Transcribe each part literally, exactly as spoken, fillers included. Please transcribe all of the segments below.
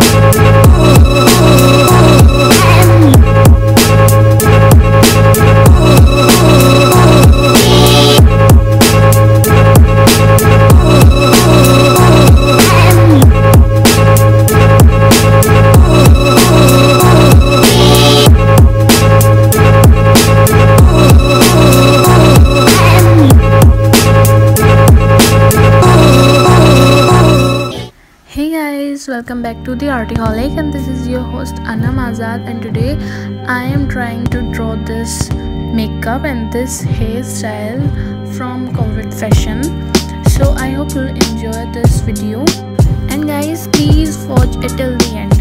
Welcome back to the Artiholic, and this is your host Anam Azad, and today I am trying to draw this makeup and this hairstyle from Covet Fashion. So I hope you'll enjoy this video, and guys, please watch it till the end.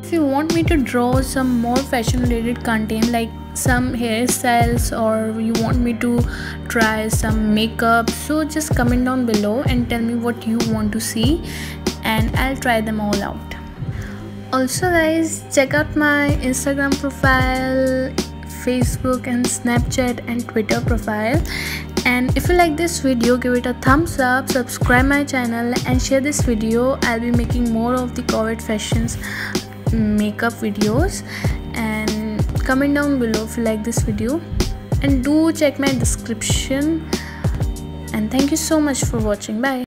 If you want me to draw some more fashion related content like some hairstyles, or you want me to try some makeup, so just comment down below and tell me what you want to see and I'll try them all out. Also guys, check out my Instagram profile, Facebook and Snapchat and Twitter profile. And if you like this video, give it a thumbs up, subscribe my channel and share this video. I'll be making more of the Covet Fashions makeup videos, and comment down below if you like this video, and do check my description. And thank you so much for watching. Bye.